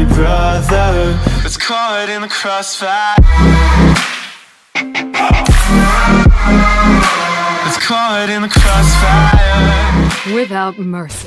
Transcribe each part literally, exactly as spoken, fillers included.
every brother that's caught in the crossfire, that's caught in the crossfire. Without mercy.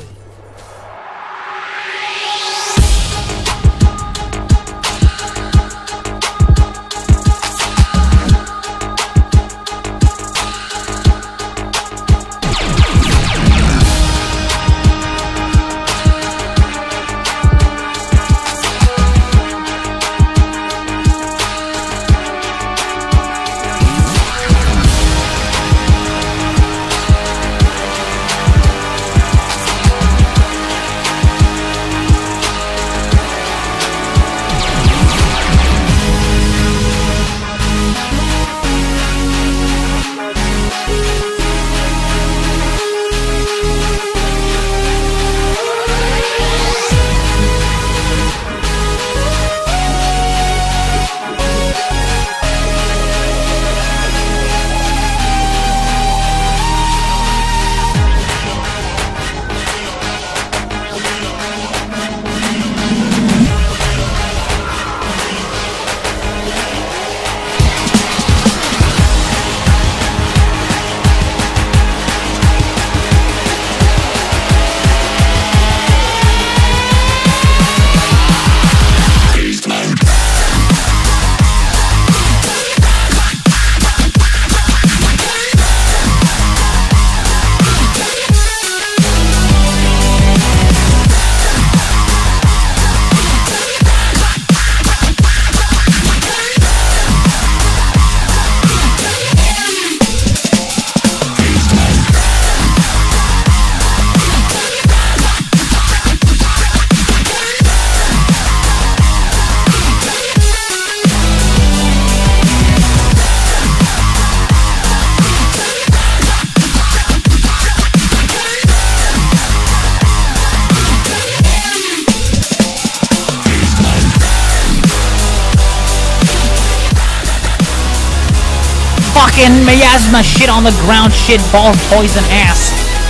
Fucking miasma shit on the ground, shit, balls, poison, ass.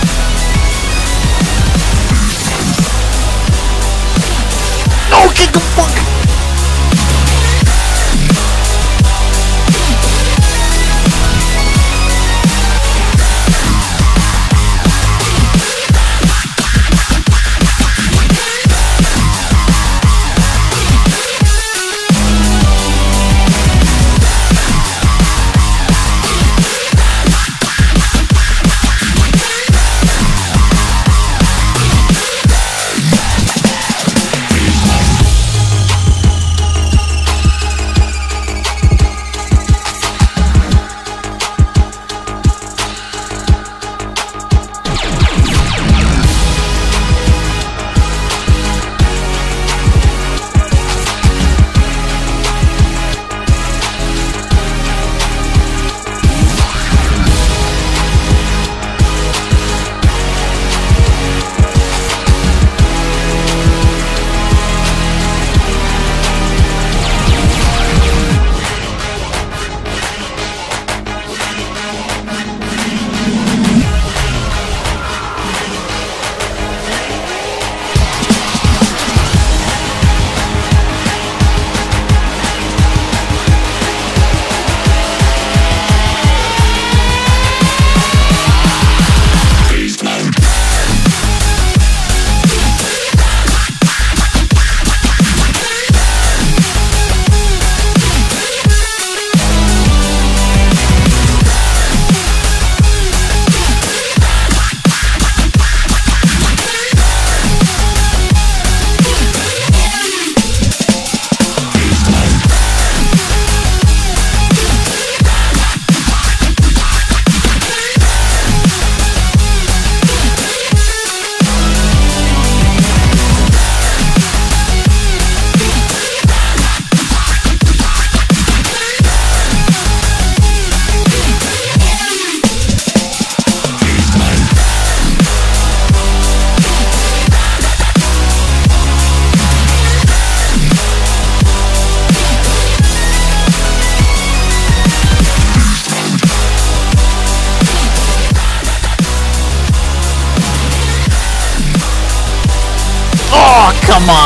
No, get the fuck.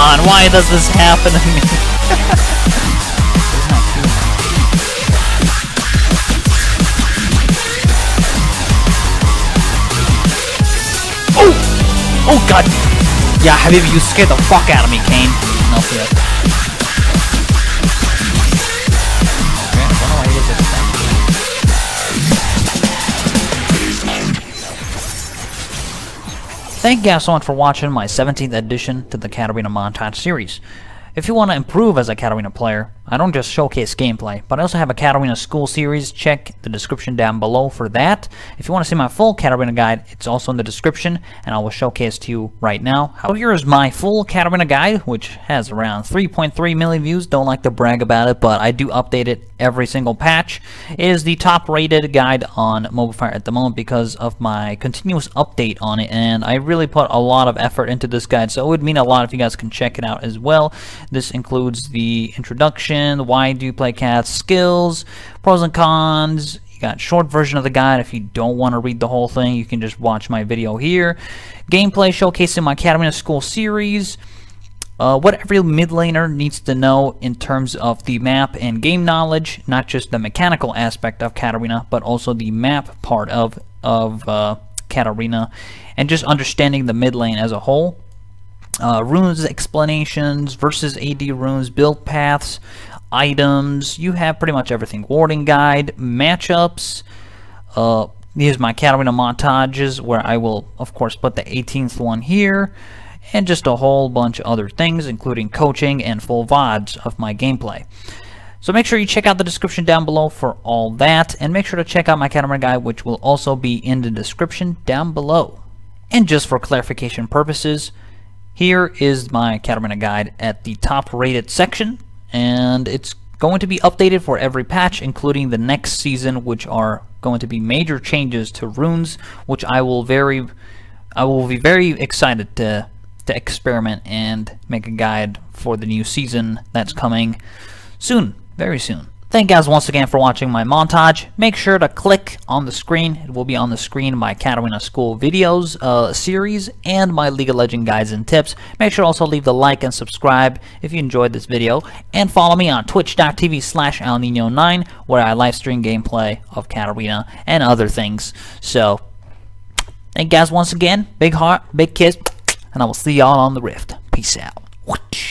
on, why does this happen to me? Oh! Oh god! Yeah, Habibi, you scared the fuck out of me, Kane. No, yeah. Okay, I don't know why he did this thing. Thank you guys so much for watching my seventeenth edition to the Katarina Montage series. If you want to improve as a Katarina player, I don't just showcase gameplay, but I also have a Katarina School series. Check the description down below for that. If you want to see my full Katarina guide, it's also in the description, and I will showcase to you right now. So here is my full Katarina guide, which has around three point three million views. Don't like to brag about it, but I do update it every single patch. It is the top-rated guide on MobileFire at the moment because of my continuous update on it, and I really put a lot of effort into this guide, so it would mean a lot if you guys can check it out as well. This includes the introduction, why do you play cats, skills, pros and cons. You got short version of the guide. If you don't want to read the whole thing, you can just watch my video here. Gameplay showcasing my Katarina School series. Uh, what every mid laner needs to know in terms of the map and game knowledge, not just the mechanical aspect of Katarina, but also the map part of, of uh, Katarina, and just understanding the mid lane as a whole. Uh, runes explanations, versus A D runes, build paths, items. You have pretty much everything. Warding guide, matchups. Uh, here's my Katarina montages, where I will, of course, put the eighteenth one here, and just a whole bunch of other things, including coaching and full V O Ds of my gameplay. So make sure you check out the description down below for all that, and make sure to check out my Katarina guide, which will also be in the description down below. And just for clarification purposes, here is my Katarina guide at the top rated section, and it's going to be updated for every patch, including the next season, which are going to be major changes to runes, which I will very I will be very excited to to experiment and make a guide for the new season that's coming soon, very soon. Thank you guys once again for watching my montage. Make sure to click on the screen. It will be on the screen my Katarina School videos uh, series and my League of Legends guides and tips. Make sure to also leave the like and subscribe if you enjoyed this video. And follow me on twitch dot T V slash El Nino nine, where I live stream gameplay of Katarina and other things. So, thank you guys once again. Big heart, big kiss, and I will see y'all on the Rift. Peace out.